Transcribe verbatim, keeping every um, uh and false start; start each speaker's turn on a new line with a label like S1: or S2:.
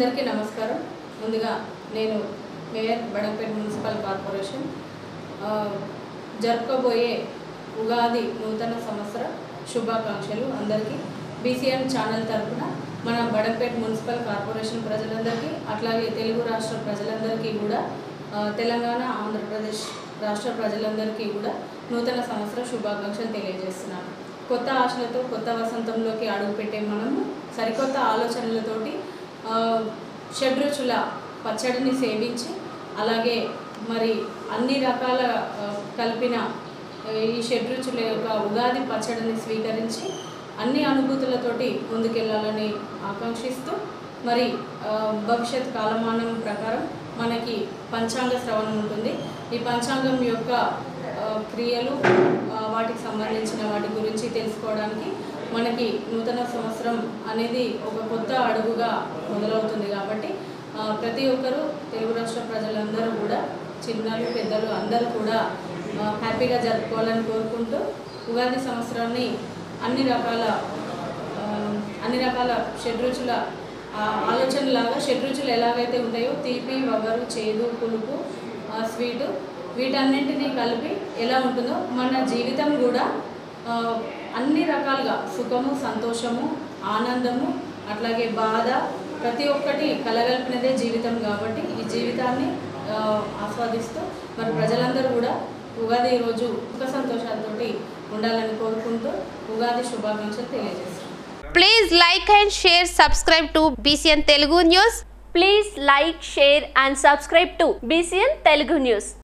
S1: అందరికీ నమస్కారం. ముందుగా నేను మేయర్ బడంపేట మున్సిపల్ కార్పొరేషన్ జరుపుకోబోయే ఉగాది నూతన సంవత్సర శుభాకాంక్షలు అందరికీ బీసీఎన్ ఛానల్ తరపున మన బడంపేట మున్సిపల్ కార్పొరేషన్ ప్రజలందరికీ అట్లాగే తెలుగు రాష్ట్ర ప్రజలందరికీ కూడా తెలంగాణ ఆంధ్రప్రదేశ్ రాష్ట్ర ప్రజలందరికీ కూడా నూతన సంవత్సర శుభాకాంక్షలు తెలియజేస్తున్నాను. కొత్త ఆశలతో కొత్త వసంతంలోకి అడుగుపెట్టే మనము సరికొత్త ఆలోచనలతోటి షడ్రుచుల పచ్చడిని సేవించి అలాగే మరి అన్ని రకాల కలిపిన ఈ షడ్రుచుల యొక్క ఉగాది పచ్చడిని స్వీకరించి అన్ని అనుభూతులతోటి ముందుకెళ్ళాలని ఆకాంక్షిస్తూ మరి భవిష్యత్ కాలమానం ప్రకారం మనకి పంచాంగ శ్రవణం ఉంటుంది. ఈ పంచాంగం యొక్క క్రియలు వాటికి సంబంధించిన వాటి గురించి తెలుసుకోవడానికి మనకి నూతన సంవత్సరం అనేది ఒక కొత్త అడుగుగా మొదలవుతుంది. కాబట్టి ప్రతి ఒక్కరూ తెలుగు రాష్ట్ర ప్రజలందరూ కూడా చిన్నలు పెద్దలు అందరూ కూడా హ్యాపీగా జరుపుకోవాలని కోరుకుంటూ ఉగాది సంవత్సరాన్ని అన్ని రకాల అన్ని రకాల షడ్రుచుల ఆలోచనలాగా షడ్రుచులు ఎలాగైతే ఉంటాయో తీపి వగరు చేదు పులుపు స్వీటు వీటన్నింటినీ కలిపి ఎలా ఉంటుందో మన జీవితం కూడా అన్ని రకాలుగా సుఖము సంతోషము ఆనందము అట్లాగే బాధ ప్రతి ఒక్కటి కలగలిపినదే జీవితం. కాబట్టి ఈ జీవితాన్ని ఆస్వాదిస్తూ మరి ప్రజలందరూ కూడా ఉగాది రోజు సుఖ సంతోషాలతోటి ఉండాలని కోరుకుంటూ ఉగాది శుభాకాంక్షలు తెలియజేస్తాను.
S2: Please like and share, subscribe to B C N Telugu News.
S3: Please like, share and subscribe to B C N Telugu News.